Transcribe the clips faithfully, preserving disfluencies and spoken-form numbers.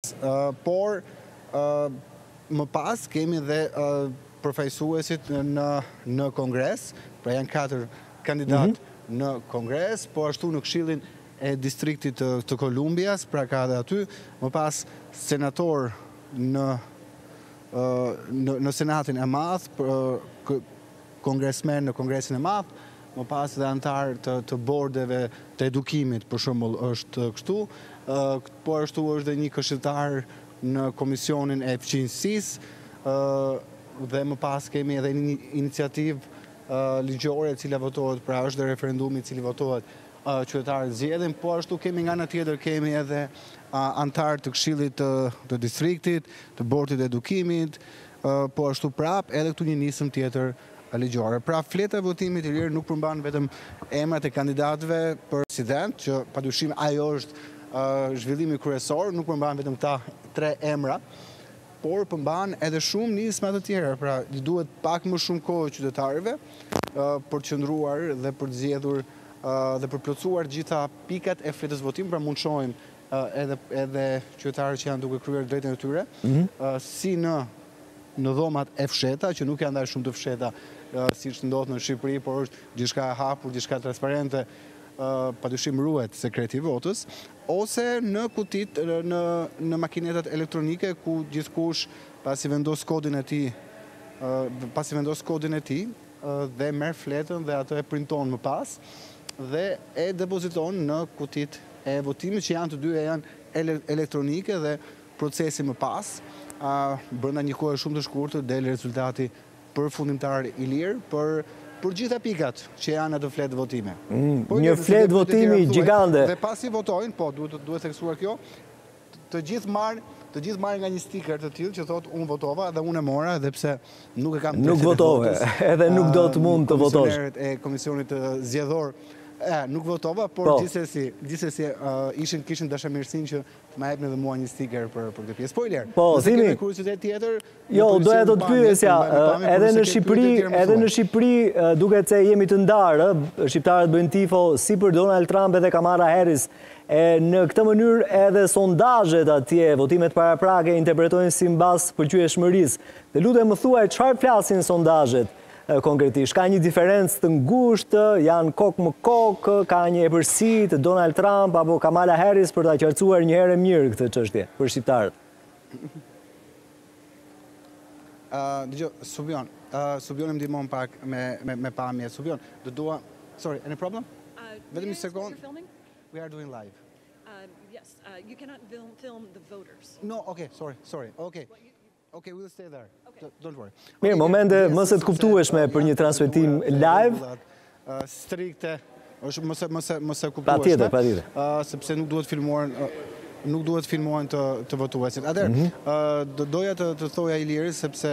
por më pas kemi dhe përfaqësuesit në, në Kongres, pra janë katër kandidat mm-hmm. në Kongres, po ashtu në Këshillin e distriktit të, të Kolumbias, pra ka dhe aty, më pas senator në, në, në Senatin e Madh, kongresmen në Kongresin e Madh, më pas dhe antar të, të bordeve të edukimit, për shembull është kështu, po ashtu është dhe një këshilltar në Komisionin e Fqinjësisë, dhe më pas kemi edhe një iniciativë ligjore e cila votohet, pra është dhe referendumi i cili votohet qytetarët zgjedhin, po ashtu kemi nga ana tjetër kemi edhe antar të Këshillit të, të distriktit, të bordit të edukimit, po ashtu prap edhe këtu një nisëm tjetër ligjore. Pra fleta e votimit i lirë nuk përmban vetëm emrat e kandidatëve për president, që padyshim ajo është zhvillimi kryesor, nuk përmban vetëm këta tre emra, por përmban edhe shumë nisma të tjera, pra i duhet pak më shumë kohë qytetarëve për të qëndruar dhe për të zgjedhur dhe për plotësuar gjitha pikat e fletës votimit, pra mund të shohim edhe edhe qytetarët që janë duke kryer drejtën e tyre, mm-hmm. si në në dhomat e fsheta, që nuk janë ndaj shumë të fsheta siç ndodh në Shqipëri, por është diçka e hapur, diçka transparente, padyshim ruhet sekreti i votës, ose në kutit, në, në makinetat elektronike, ku gjithkush pasi vendos kodin e tij, pasi vendos kodin e tij dhe merr fletën dhe atë e printon më pas dhe e depoziton në kutit e votimit, që janë të dyja janë ele elektronike dhe procesi më pas, brenda një kohe shumë të shkurtër del rezultati përfundimtar i lirë për për gjitha pikat që janë atë fletë votime. Mm, po, një fletë votimi gjigande. Dhe pasi votojnë, po, duhet, duhet theksuar kjo, të gjithë marrë të gjithë marrë nga një sticker të tillë që thotë unë votova dhe unë e mora, edhe pse nuk e kam nuk votove, edhe nuk do të mund të votosh. Komisionerët e Komisionit Zgjedhor E, nuk votova, por po. gjithsesi, gjithsesi uh, ishin kishin dashamirësinë që të më jepnin edhe mua një sticker për për këtë pjesë. Po i lër. Po, thimi. Kuriozitet tjetër. Jo, doja të të pyesja, edhe në Shqipëri, edhe në Shqipëri duket se jemi të ndarë, shqiptarët bëjnë tifo si për Donald Trump edhe Kamala Harris. E në këtë mënyrë edhe sondazhet atje, votimet paraprake interpretojnë si mbas pëlqyeshmërisë. Dhe lutem më thuaj çfarë flasin sondazhet? Konkretisht, ka një diferencë të ngushtë, janë kokë më kokë, ka një epërsi të Donald Trump apo Kamala Harris për ta qartësuar një herë mirë këtë çështje për shqiptarët. Uh, Dgjoj, Subion, uh, Subion më ndihmon pak me me, me pamje. Subion, do dua. Sorry, any problem? Uh, Vetëm një yes, sekond. filming? We are doing live. Uh, yes, uh, you cannot film, film the voters. No, okay, sorry, sorry. Okay. Okay, we'll stay there. Okay. Don't worry. Mirë, momente më së të kuptueshme për një transmetim live. Strikte, është më së më së më së kuptueshme. Patjetër, patjetër. Ë sepse nuk duhet filmuar nuk duhet filmohen të të votuesit. Atëherë, ë mm -hmm. do doja të të thoja Iliris sepse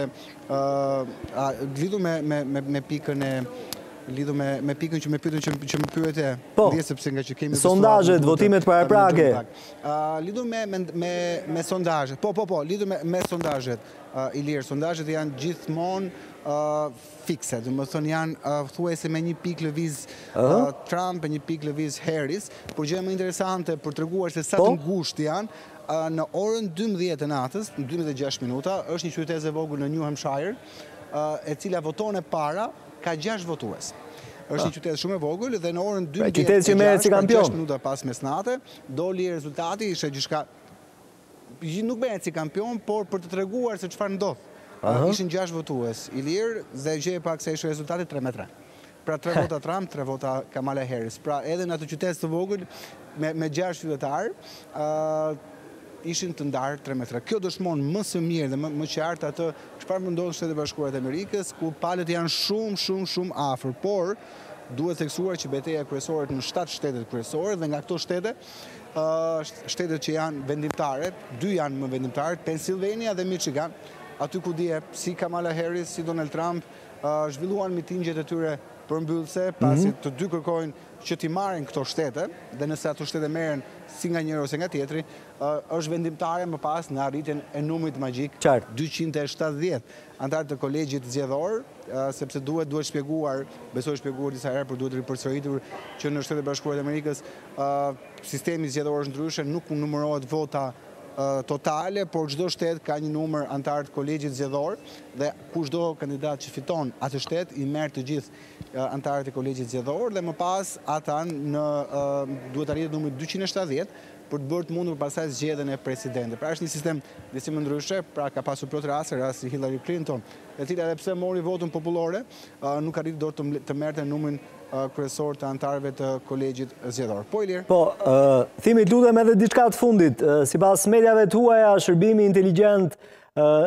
ë lidhur me me me, me pikën e lidhur me me pikën që më pyetën që që më pyete, po, dhe sepse nga që kemi sondazhet, votimet paraprake. Ë lidhur me me me, me sondazhet. Po, po, po, lidhur me me sondazhet. Uh, Ilir, sondazhet janë gjithmonë uh, fikse, do të thonë janë uh, thuajse me një pikë lëviz uh, uh -huh. Trump e një pikë lëviz Harris, por gjë më interesante për treguar se sa po? të ngushtë janë, uh, në orën dymbëdhjetë të natës, në dymbëdhjetë e gjashtë minuta, është një qytet e vogël në New Hampshire, uh, e cila voton e para ka gjashtë votues. Është një qytet shumë e vogël dhe në orën dymbëdhjetë e gjashtë minuta pas mesnate doli rezultati, ishte gjithçka nuk bëhet si kampion, por për të treguar se çfarë ndodh. Uh, ishin gjashtë votues Ilir dhe gjej pak se ishte rezultati tre me tre. Pra tre vota Trump, tre vota Kamala Harris. Pra edhe në atë qytet të vogël me me gjashtë qytetar, uh, ishin të ndarë tre me tre. Kjo dëshmon më së miri dhe më, më qartë atë çfarë mendon Shtetet e Bashkuara të Amerikës, ku palët janë shumë shumë shumë afër, por duhet theksuar që betejë kryesore në shtatë shtetet kryesore dhe nga këto shtete Uh, shtetet që janë vendimtare, dy janë më vendimtare, Pennsylvania dhe Michigan, aty ku dje si Kamala Harris, si Donald Trump, uh, zhvilluan mitingjet e tyre përmbyllëse, pasi mm -hmm. të dy kërkojnë që t'i marrin këto shtete, dhe nëse ato shtete merren si nga njëri ose nga tjetri, uh, është vendimtare më pas në arritjen e numrit magjik dyqind e shtatëdhjetë. Antarët të kolegjit zgjedhor, uh, sepse duhet duhet shpjeguar, besoj shpjeguar disa herë, por duhet ripërsëritur që në Shtetet e Bashkuara të Amerikës uh, sistemi zgjedhor është ndryshe, nuk numërohet vota totale, por çdo shtet ka një numër antar të kolegjit zgjedhor dhe kushdo kandidat që fiton atë shtet i merr të gjithë antarët e kolegjit zgjedhor dhe më pas ata në duhet arritet numri dyqind e shtatëdhjetë për të bërë të mundur pastaj zgjedhjen e presidentit. Pra është një sistem disi më ndryshe, pra ka pasur plot raste, rasti Hillary Clinton, e cila edhe pse mori votën popullore, nuk arriti dot të merrte numrin kryesor të antarëve të kolegjit zgjedhor. Po Ilir. Po, thimi lutem edhe diçka të fundit, sipas mediave tuaja, shërbimi inteligjent